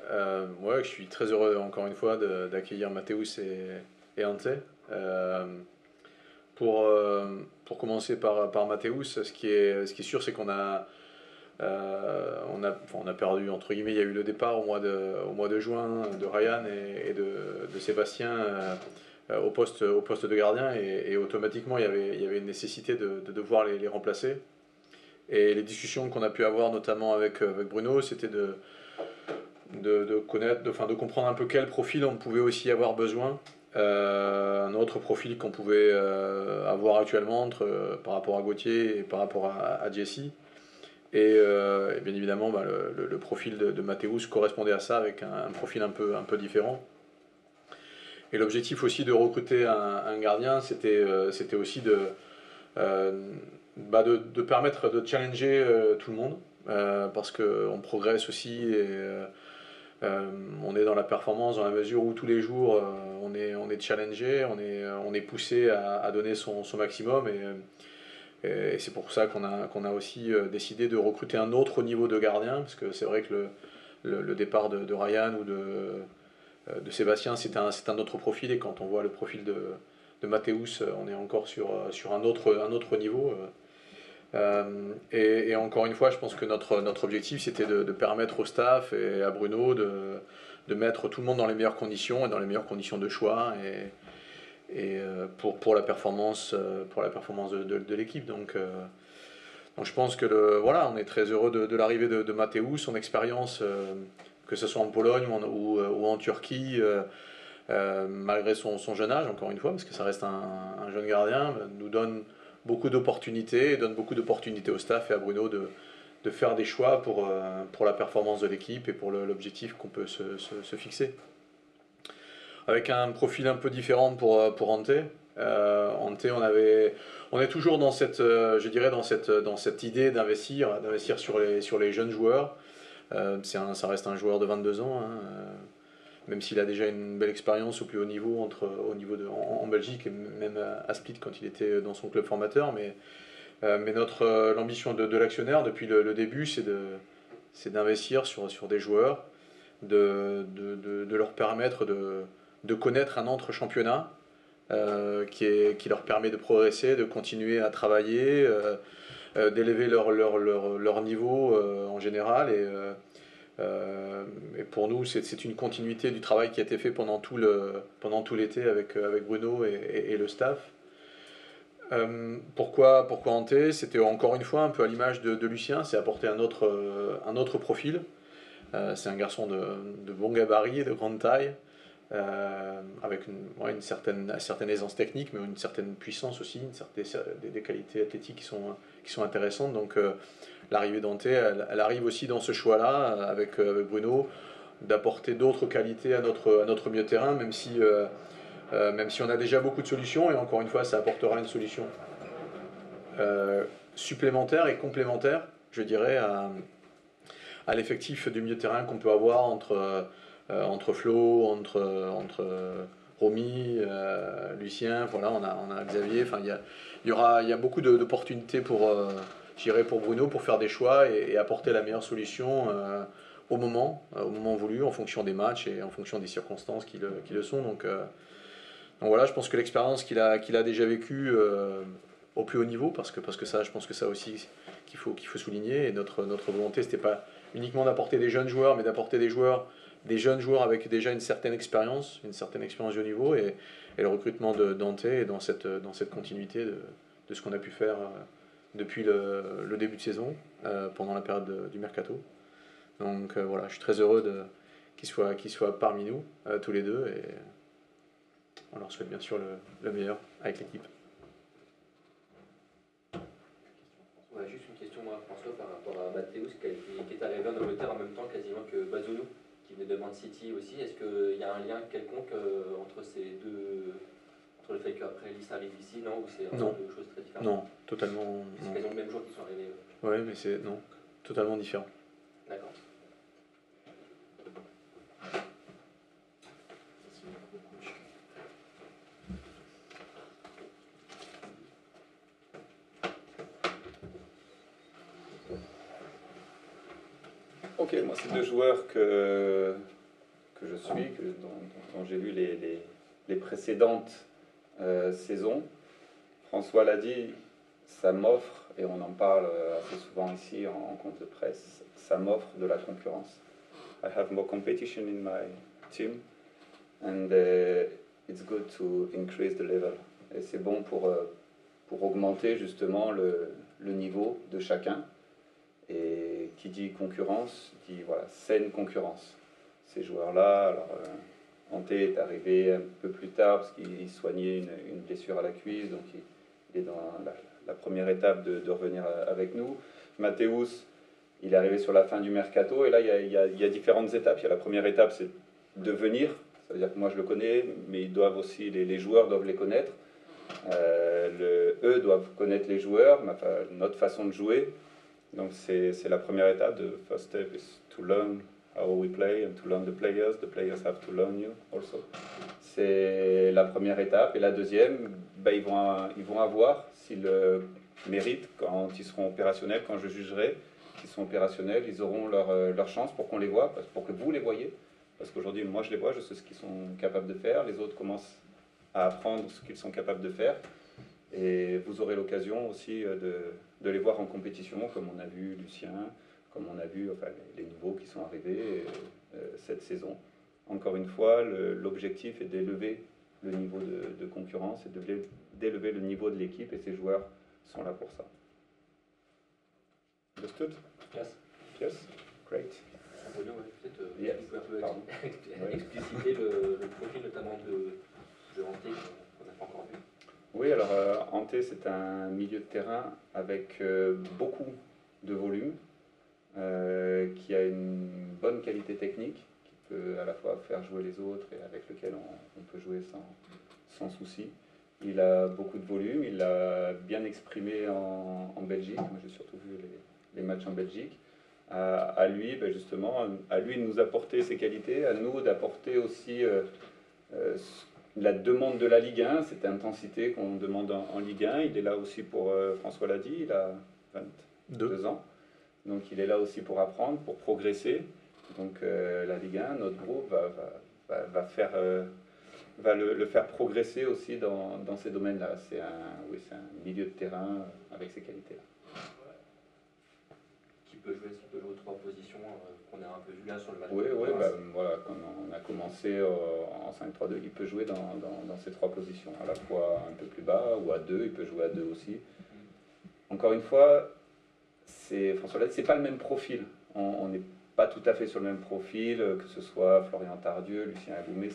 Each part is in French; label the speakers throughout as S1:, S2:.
S1: Ouais, je suis très heureux encore une fois d'accueillir Mathéus et Ante. Euh, pour commencer par Mathéus, ce qui est sûr, c'est on a perdu, entre guillemets, il y a eu le départ au mois de juin de Ryan et de Sébastien au poste de gardien et automatiquement il y avait une nécessité de devoir les remplacer. Et les discussions qu'on a pu avoir notamment avec Bruno, c'était de connaître, de comprendre un peu quel profil on pouvait aussi avoir besoin. Un autre profil qu'on pouvait avoir actuellement par rapport à Gauthier et par rapport à Jesse. Et bien évidemment, bah, le profil de Mathéus correspondait à ça avec un profil un peu différent. Et l'objectif aussi de recruter un gardien, c'était aussi de permettre de challenger tout le monde, parce qu'on progresse aussi et on est dans la performance dans la mesure où tous les jours on est challengé, on est poussé à donner son maximum et c'est pour ça qu'on a aussi décidé de recruter un autre niveau de gardien parce que c'est vrai que le départ de Ryan ou de Sébastien c'est un autre profil et quand on voit le profil de Mathéus on est encore sur un autre niveau. Et encore une fois, je pense que notre objectif, c'était de permettre au staff et à Bruno de mettre tout le monde dans les meilleures conditions et dans les meilleures conditions de choix et pour la performance de l'équipe. Donc je pense que voilà, on est très heureux de l'arrivée de Mathéus, son expérience, que ce soit en Pologne ou en Turquie, malgré son jeune âge, encore une fois, parce que ça reste un jeune gardien, nous donne beaucoup d'opportunités, et donne beaucoup d'opportunités au staff et à Bruno de faire des choix pour la performance de l'équipe et pour l'objectif qu'on peut se fixer. Avec un profil un peu différent pour Ante. Ante, on est toujours dans je dirais, dans cette idée d'investir sur les jeunes joueurs. Ça reste un joueur de 22 ans, hein, même s'il a déjà une belle expérience au plus haut niveau, en Belgique et même à Split quand il était dans son club formateur. Mais l'ambition de l'actionnaire depuis le début, c'est d'investir sur des joueurs, de leur permettre de connaître un autre championnat qui leur permet de progresser, de continuer à travailler, d'élever leur niveau en général. Et pour nous, c'est une continuité du travail qui a été fait pendant tout l'été avec Bruno et le staff. Pourquoi Ante? C'était encore une fois un peu à l'image de Lucien, c'est apporter un autre profil. C'est un garçon de bon gabarit et de grande taille, avec ouais, une certaine aisance technique, mais une certaine puissance aussi, des qualités athlétiques qui sont intéressantes. Donc l'arrivée d'Ante, elle arrive aussi dans ce choix-là, avec Bruno, d'apporter d'autres qualités à notre milieu de terrain, même si on a déjà beaucoup de solutions, et encore une fois, ça apportera une solution supplémentaire et complémentaire, je dirais, à l'effectif du milieu de terrain qu'on peut avoir entre Flo, entre Romy, Lucien, voilà, on a Xavier. Enfin, il y a beaucoup d'opportunités pour Bruno pour faire des choix et apporter la meilleure solution au moment voulu, en fonction des matchs et en fonction des circonstances qui le sont. Donc voilà, je pense que l'expérience qu'il a déjà vécue au plus haut niveau, parce que ça, je pense que ça aussi qu'il faut souligner. Et notre volonté, c'était pas uniquement d'apporter des jeunes joueurs, mais d'apporter des jeunes joueurs avec déjà une certaine expérience de haut niveau. Et le recrutement de Dante est dans cette continuité de ce qu'on a pu faire depuis le début de saison, pendant la période du mercato. Donc voilà, je suis très heureux qu'ils soient parmi nous, tous les deux. Et on leur souhaite bien sûr le meilleur avec l'équipe.
S2: Ouais, juste une question, moi, François, par rapport à Mathéus, qui est arrivé en Angleterre en même temps quasiment que Bazounou, qui venait de Man City aussi. Est-ce qu'il y a un lien quelconque entre ces deux, entre le fait qu'après Ellis arrive ici, non? Ou c'est
S1: Non,
S2: deux choses très différentes?
S1: non, totalement.
S2: C'est quasiment le même jour qu'ils sont arrivés.
S1: Ouais, mais c'est non, totalement différent.
S2: D'accord.
S3: Ok, moi c'est deux joueurs que je suis, dont j'ai vu les précédentes saisons. François l'a dit, ça m'offre, et on en parle assez souvent ici en compte de presse, ça m'offre de la concurrence. I have more competition in my team, and it's good to increase the level. Et c'est bon pour augmenter justement le niveau de chacun. Et qui dit concurrence, dit voilà, saine concurrence. Ces joueurs-là, alors Ante est arrivé un peu plus tard parce qu'il soignait une blessure à la cuisse, donc il est dans la première étape de revenir avec nous. Mathéus, il est arrivé sur la fin du mercato, et là il y a différentes étapes. Il y a la première étape, c'est de venir, ça veut dire que moi je le connais, mais ils doivent aussi, les joueurs doivent les connaître. Eux doivent connaître les joueurs, notre façon de jouer. Donc c'est la première étape. The first step is to learn how we play and to learn the players. The players have to learn you also. C'est la première étape. Et la deuxième, ils vont avoir, s'ils le méritent, quand ils seront opérationnels, quand je jugerai qu'ils sont opérationnels, ils auront leur chance pour qu'on les voit, pour que vous les voyez. Parce qu'aujourd'hui, moi je les vois, je sais ce qu'ils sont capables de faire. Les autres commencent à apprendre ce qu'ils sont capables de faire. Et vous aurez l'occasion aussi de les voir en compétition, comme on a vu Lucien, comme on a vu les nouveaux qui sont arrivés cette saison. Encore une fois, l'objectif est d'élever le niveau de concurrence et d'élever le niveau de l'équipe, et ces joueurs sont là pour ça. Understood?
S2: Yes.
S3: Yes? Great.
S2: Peut-être
S3: Yes.
S2: expliciter le profil notamment de Ante qu'on n'a pas encore vu.
S3: Oui, alors Ante, c'est un milieu de terrain avec beaucoup de volume, qui a une bonne qualité technique, qui peut à la fois faire jouer les autres et avec lequel on peut jouer sans souci. Il a beaucoup de volume, il l'a bien exprimé en Belgique. Moi, j'ai surtout vu les matchs en Belgique. À lui, justement, à lui de nous apporter ses qualités, à nous d'apporter aussi la demande de la Ligue 1, cette intensité qu'on demande en Ligue 1. Il est là aussi pour, François l'a dit, il a 22 ans. Donc il est là aussi pour apprendre, pour progresser. Donc la Ligue 1, notre groupe va le faire progresser aussi dans ces domaines-là. C'est un milieu de terrain avec ces qualités-là.
S2: Qui peut jouer trois positions qu'on a un peu vu là sur le match.
S3: Oui, voilà, quand on a commencé en 5-3-2, il peut jouer dans ces trois positions, à la fois un peu plus bas ou à 2, il peut jouer à 2 aussi. Encore une fois, François l'a dit, c'est pas le même profil. On n'est pas tout à fait sur le même profil, que ce soit Florian Tardieu, Lucien Agoumé.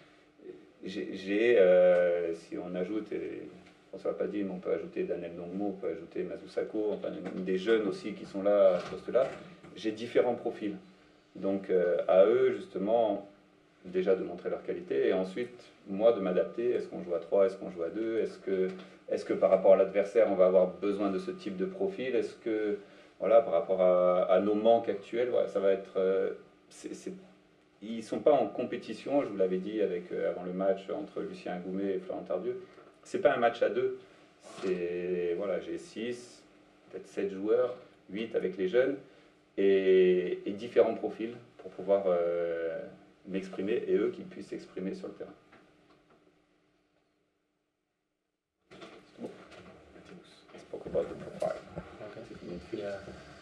S3: Si on ajoute, et François n'a pas dit, mais on peut ajouter Daniel Nongmo, on peut ajouter Mazou Sakho, enfin des jeunes aussi qui sont là à ce poste-là. J'ai différents profils. Donc à eux, justement, déjà de montrer leur qualité, et ensuite, moi, de m'adapter. Est-ce qu'on joue à 3, est-ce qu'on joue à 2, est-ce que par rapport à l'adversaire, on va avoir besoin de ce type de profil? Est-ce que, voilà, par rapport à nos manques actuels, voilà, ça va être... ils ne sont pas en compétition, je vous l'avais dit avant le match entre Lucien Agoumé et Florent Tardieu. Ce n'est pas un match à 2. Voilà, j'ai 6, peut-être 7 joueurs, 8 avec les jeunes, et différents profils pour pouvoir m'exprimer, et eux qui puissent s'exprimer sur le terrain. Let's talk about the profile.
S4: Okay. Yeah.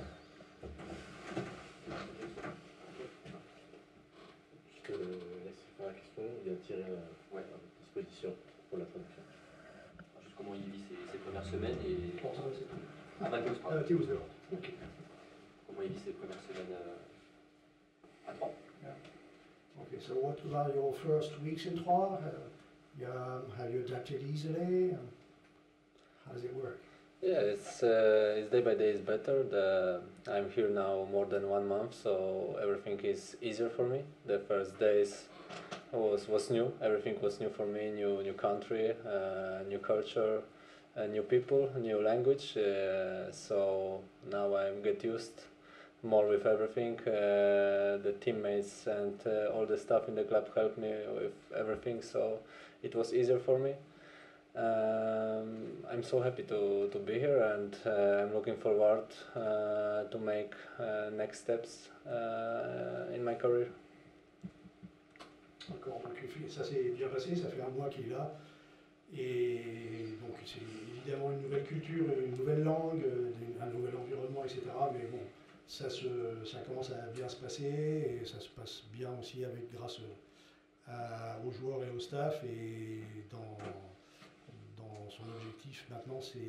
S4: Je te laisse faire la question, il a tiré la disposition pour la traduction.
S2: Juste comment il vit ses premières semaines et...
S5: Bon, ça, c'est tout.
S2: Mathéus, pardon.
S5: Mathéus, d'accord. Ok.
S2: Comment il vit ses premières semaines à 3.
S5: Yeah. Okay, so what were your first weeks in Troyes? Have you adapted easily? How does it work?
S4: Yeah, it's day by day is better. I'm here now more than 1 month, so everything is easier for me. The first days was new. Everything was new for me. New country, new culture, new people, new language. So now I'm get used more with everything. The teammates and all the staff in the club helped me with everything, so it was easier for me. I'm so happy to be here, and I'm looking forward to make next steps in my career.
S5: D'accord, donc ça s'est bien passé, ça fait un mois qu'il est là. Et donc c'est évidemment une nouvelle culture, une nouvelle langue, un nouvel environnement, etc. Mais bon, ça commence à bien se passer et ça se passe bien aussi grâce aux joueurs et au staff. Et dans son objectif maintenant, c'est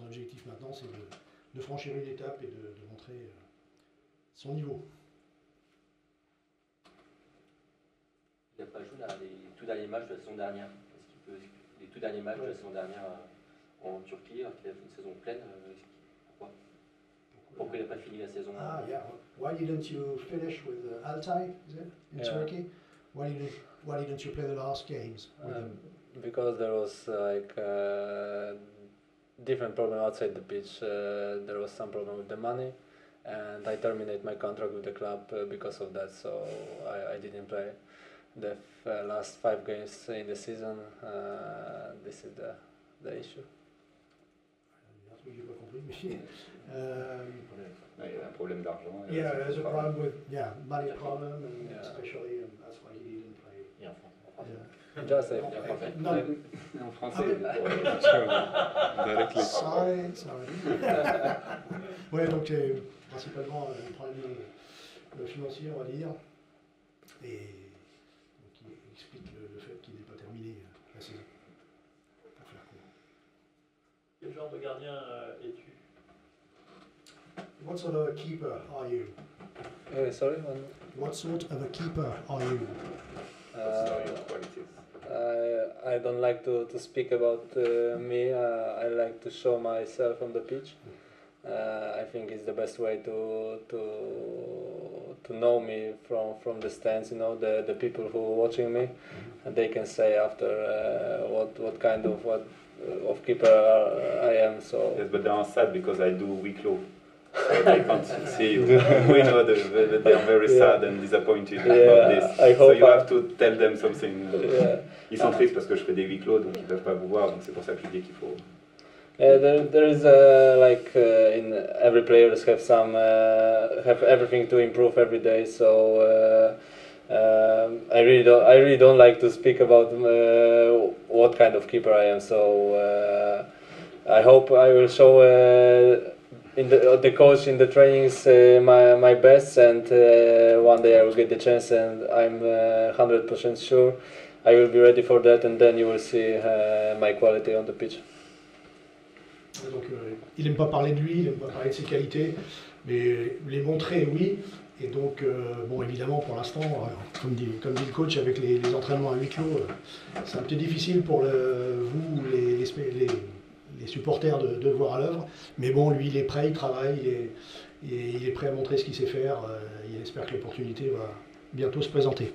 S5: de franchir une étape et de montrer son niveau.
S2: Il n'a pas joué les tout derniers matchs de la saison dernière. Les tout derniers matchs de la saison dernière en Turquie, alors qu'il a fait une saison pleine, pourquoi il n'a pas fini la saison?
S5: Ah, yeah. Why didn't you finish with Altay, is it, in Turkey? Why didn't you play the last games with him?
S4: Because there was like different problem outside the pitch. There was some problem with the money, and I terminated my contract with the club because of that. So I didn't play the last 5 games in the season. This is the issue.
S5: J'ai pas compris, mais
S3: il y a un problème d'argent.
S5: Yeah, there's a problem with money problem, and especially, and that's why he didn't play.
S2: Yeah.
S4: Just say.
S5: No,
S3: En français.
S5: sorry. Ouais, donc c'est principalement un problème financier, on va dire, et donc, qui explique le fait qu'il n'ait pas terminé la saison. Pour faire court.
S6: Quel genre de gardien es-tu?
S5: What sort of a keeper are you?
S4: Sorry.
S5: What sort of a keeper are you?
S3: What's your qualities?
S4: I don't like to speak about me. I like to show myself on the pitch. I think it's the best way to know me from the stands. You know, the people who are watching me, and they can say after what kind of keeper I am. So
S3: Yes, but they are sad because I do week low. So they can't see you. We know that they are very sad and disappointed about this.
S4: I hope
S3: so you have to tell them something.
S4: Yeah.
S3: Ils sont tristes parce que je fais des huis clos, donc ils peuvent pas vous voir. Donc c'est pour ça que je dis qu'il faut.
S4: There is in every players have everything to improve every day. So I really don't like to speak about what kind of keeper I am. So I hope I will show in the coach in the trainings my best, and one day I will get the chance, and I'm 100% sure I will be ready for that, and then you will see my quality on the pitch.
S5: Donc, il n'aime pas parler de lui, il n'aime pas parler de ses qualités, mais les montrer, oui. Et donc, bon, évidemment, pour l'instant, comme dit le coach, avec les entraînements à huis clos, c'est un peu difficile pour vous, les supporters, de le voir à l'œuvre. Mais bon, lui, il est prêt, il travaille, il est prêt à montrer ce qu'il sait faire. Il espère que l'opportunité va bientôt se présenter.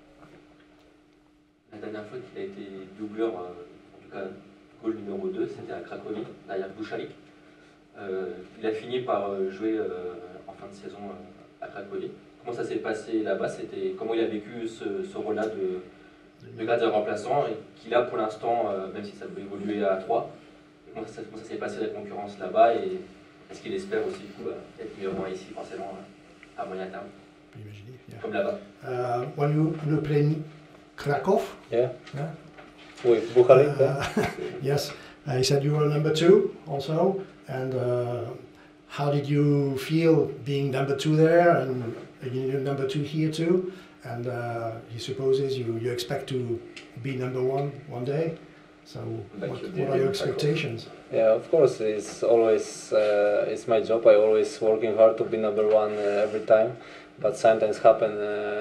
S2: La dernière fois qu'il a été doubleur, en tout cas goal numéro 2, c'était à Cracovie, derrière Bouchalik. Il a fini par jouer en fin de saison à Cracovie. Comment ça s'est passé là-bas? Comment il a vécu ce rôle-là de gardien remplaçant, et qu'il a pour l'instant, même si ça peut évoluer à 3. Comment ça s'est passé la concurrence là-bas, et est-ce qu'il espère aussi du coup être numéro 1 ici, forcément, à moyen terme, comme là-bas?
S5: When you play Krakow?
S4: Yeah. With Bukhari?
S5: Yes. He said you were number 2 also, and how did you feel being number 2 there, and you're number 2 here too? And he supposes you expect to be number 1 one day. So what are your expectations?
S4: Yeah, of course, it's always it's my job. I always working hard to be number 1 every time, but sometimes happen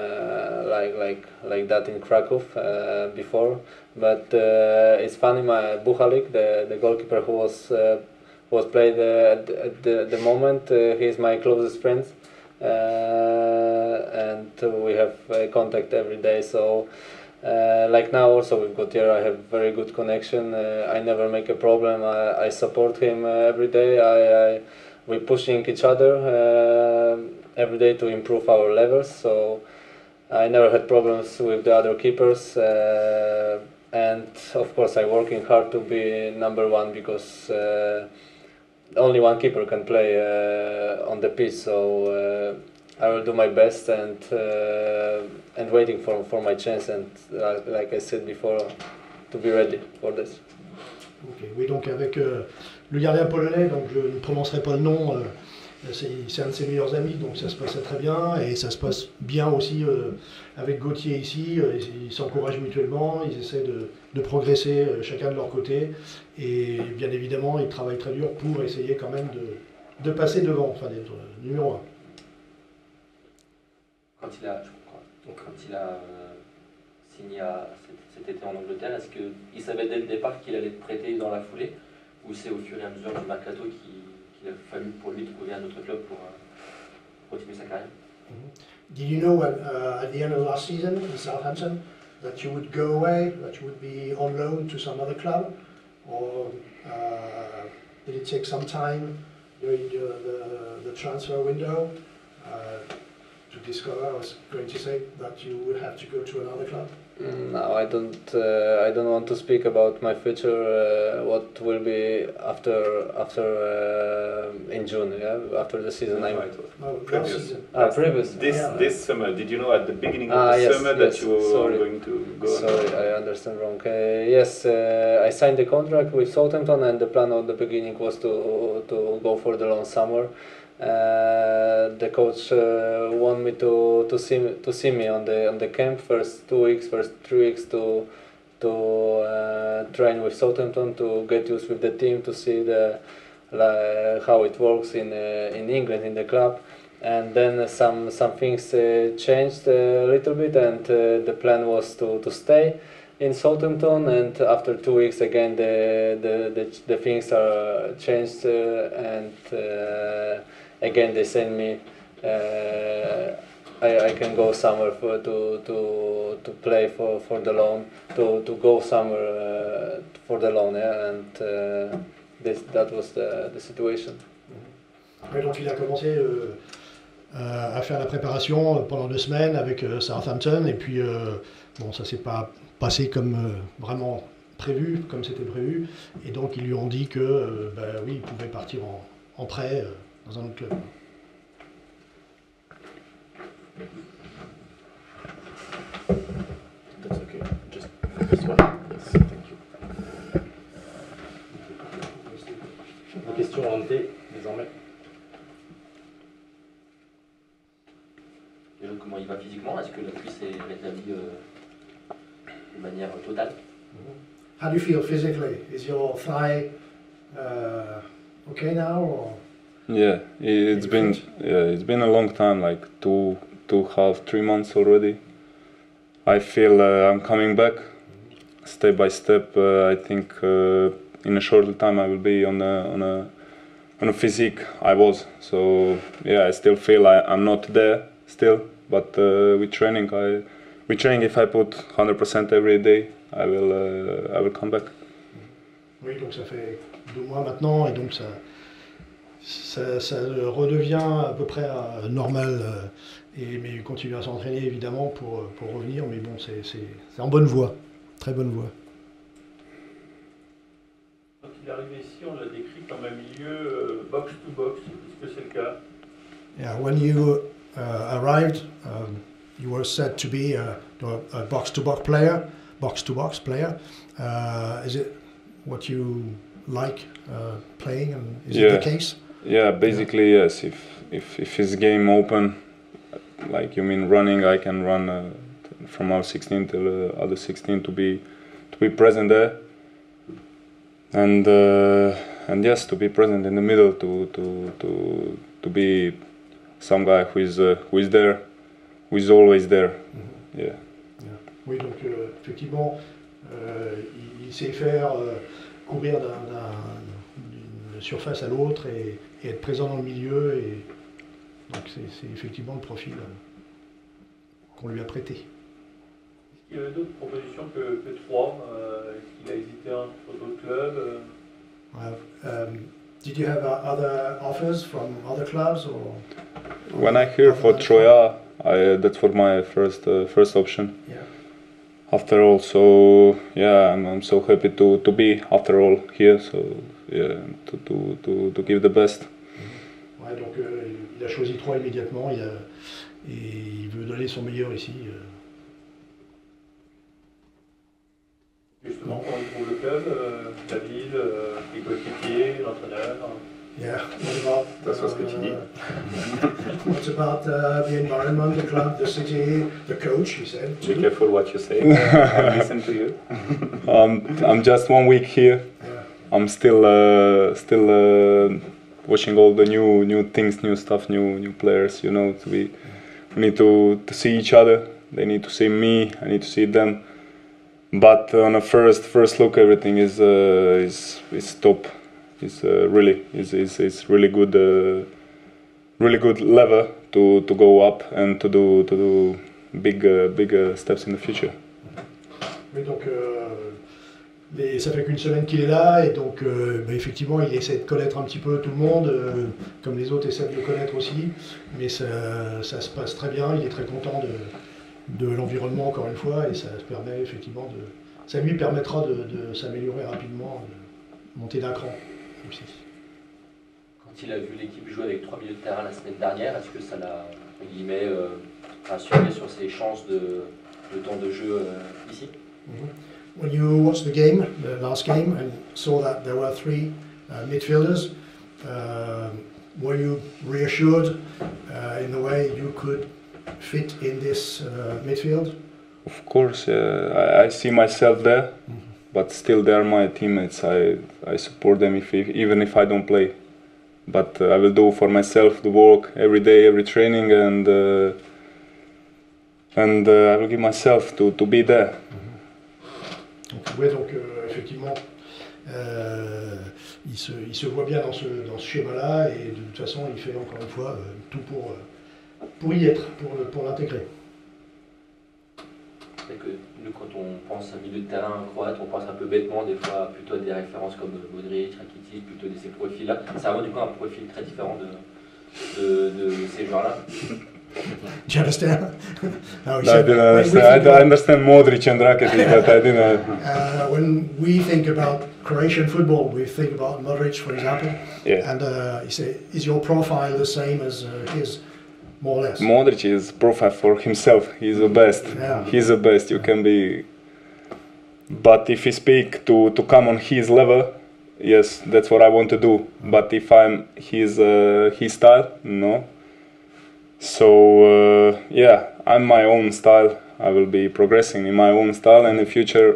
S4: like that in Krakow before. But it's funny, my Buchalik, the goalkeeper who was played at the moment, he is my closest friend, and we have contact every day. So. Like now also with Gautier, I have very good connection. I never make a problem. I support him every day. We pushing each other every day to improve our levels. So I never had problems with the other keepers. and of course I'm working hard to be number one because only one keeper can play on the pitch, so I will do my best and waiting for my chance, and like I said before, to be ready for this.
S5: Ok, oui, donc avec le gardien polonais, donc je ne prononcerai pas le nom, c'est un de ses meilleurs amis, donc ça se passait très bien, et ça se passe bien aussi avec Gauthier ici, ils s'encouragent mutuellement, ils essaient de progresser chacun de leur côté, et bien évidemment ils travaillent très dur pour essayer quand même de passer devant, enfin d'être numéro 1.
S2: Quand il a signé cet été en Angleterre, est-ce qu'il savait dès le départ qu'il allait être prêté dans la foulée, ou c'est au fur et à mesure du mercato qu'il a fallu pour lui trouver un autre club pour continuer sa carrière?
S5: Did you know at the end of last season in Southampton that you would go away, that you would be on loan to some other club, or did it take some time during the transfer window to discover, I was going to say, that you would have to go to another club?
S4: No, I don't want to speak about my future. What will be after in June? Yeah, after the season.
S5: No,
S3: Previous.
S5: last season.
S4: Previous.
S3: This summer, did you know at the beginning of the
S4: yes,
S3: summer
S4: yes,
S3: that you were
S4: sorry.
S3: going to go?
S4: Sorry, I understand wrong. Yes, I signed the contract with Southampton, and the plan at the beginning was to go for the loan summer. The coach want me to see me on the camp, first 2 weeks, first 3 weeks to train with Southampton, to get used with the team, to see how it works in England in the club, and then some things changed a little bit, and the plan was to stay in Southampton, and after 2 weeks again the things are changed, and again they send me I can go somewhere to play for the loan, to go somewhere for the loan, yeah, and that was the situation.
S5: Ouais, donc il a commencé à faire la préparation pendant 2 semaines avec Southampton, et puis bon, ça s'est pas passé comme vraiment prévu, comme c'était prévu, et donc ils lui ont dit que oui, il pouvait partir en prêt dans un autre club.
S1: That's okay. Just this one. Yes, thank you.
S6: Une question en T, désormais.
S2: Déjà, comment il va physiquement? Est-ce que la cuisse est rétablie de manière totale?
S5: How do you feel physically? Is your thigh okay now, or?
S7: Yeah, it's been a long time, like 2.5, 3 months already. I feel I'm coming back step by step. I think in a shorter time I will be on a physique I was. So yeah, I still feel I'm not there still, but with training, if I put 100% every day, I will come back.
S5: Oui, donc ça fait 2 mois maintenant, et donc ça redevient à peu près normal, mais il continue à s'entraîner évidemment pour revenir, mais bon, c'est en bonne voie, très bonne voie.
S6: Quand il est arrivé ici, on l'a décrit comme un milieu box-to-box. Est-ce que c'est le cas?
S5: Yeah, when you arrived, you were said to be a box-to-box player. Is it what you like playing, and is it the case?
S7: Yeah, basically yes. If his game open, like you mean running, I can run from our 16 till other 16 to be present there, and yes, to be present in the middle, to be some guy who is there, who is always there.
S5: Mm-hmm.
S7: Yeah.
S5: Oui, donc effectivement, il sait faire courir d'une surface à l'autre et être présent dans le milieu, et donc c'est effectivement le profil qu'on lui a prêté.
S6: Est-ce qu'il y avait d'autres propositions que 3? Est-ce qu'il a hésité entre d'autres clubs?
S5: Did you have other offers from other clubs, or?
S7: When I hear for Troya, that was my first option.
S5: Yeah.
S7: after all. So yeah, I'm so happy to be after all here. So yeah, to give the best.
S5: Ouais, donc il a choisi 3 immédiatement et il veut donner son meilleur ici.
S6: Justement, on trouve le club, la ville, les coéquipiers, l'entraîneur.
S5: Yeah, what about,
S3: Ça, c'est ce que tu dis.
S5: What about the environment, the club, the city, the coach, he said.
S3: Be careful what you say. I listen to you.
S7: I'm just 1 week here.
S5: Yeah.
S7: I'm still watching all the new things, new stuff, new players. You know, we need to see each other. They need to see me. I need to see them. But on a first look, everything is top. It's really good level to go up and to do big steps in the future.
S5: Oui, donc ça fait qu'une semaine qu'il est là et donc effectivement il essaie de connaître un petit peu tout le monde, comme les autres essaient de le connaître aussi, mais ça se passe très bien, il est très content de l'environnement encore une fois et ça permet effectivement ça lui permettra de s'améliorer rapidement, de monter d'un cran aussi.
S2: Quand il a vu l'équipe jouer avec 3 milieux de terrain la semaine dernière, est-ce que ça l'a, entre guillemets, rassuré sur ses chances de temps de jeu ici?
S5: When you watched the game, the last game, and saw that there were 3 midfielders, were you reassured in the way you could fit in this midfield?
S7: Of course, I see myself there, but still they are my teammates. I support them even if I don't play. But I will do for myself the work every day, every training, and I will give myself to be there.
S5: Oui, donc effectivement, il se voit bien dans ce schéma-là et de toute façon il fait encore une fois tout pour y être, pour l'intégrer.
S2: C'est que nous, quand on pense à un milieu de terrain croate, on pense un peu bêtement des fois plutôt à des références comme Modric, Rakitic, plutôt de ces profils-là. C'est vraiment du coup un profil très différent de ces joueurs-là.
S5: Do you understand? No, he
S7: No, I
S5: said,
S7: didn't
S5: when we
S7: understand.
S5: think
S7: I understand Modric and Rakitic, but I didn't.
S5: when we think about Croatian football, we think about Modric, for example.
S7: Yeah.
S5: And he said, is your profile the same as his, more or less?
S7: Modric is profile for himself. He's the best.
S5: Yeah.
S7: He's the best. You can be. But if you speak to come on his level, yes, that's what I want to do. But if I'm his style, no. So yeah, I'm my own style. I will be progressing in my own style, and in the future,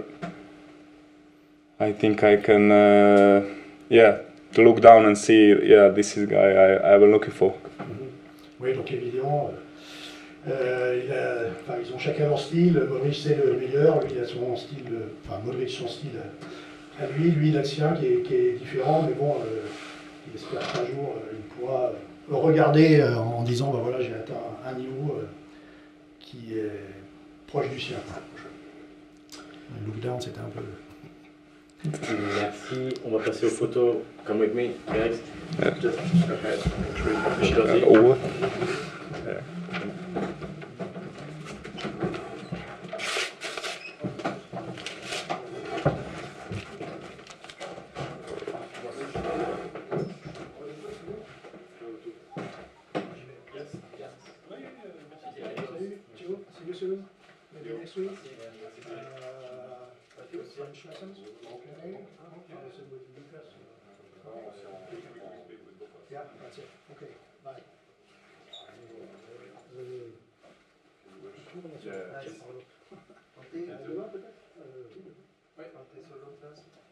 S7: I think I can, to look down and see, this is the guy I was looking for.
S5: Oui, donc évidemment, ils ont chacun leur style. Modric c'est le meilleur, lui il a son style, Modric son style à lui il a le sien qui est différent, mais bon, il espère qu'un jour il pourra regarder en disant bah voilà j'ai atteint un niveau qui est proche du sien. Le look down c'était un peu.
S8: Merci. On va passer aux photos. Come with me, guys.
S7: Yeah.
S8: Just go ahead.
S7: Over.
S5: See you soon. Maybe next week. French lessons. Okay. Listen with Lucas. Yeah, that's it. Okay. Bye. Demain peut-être.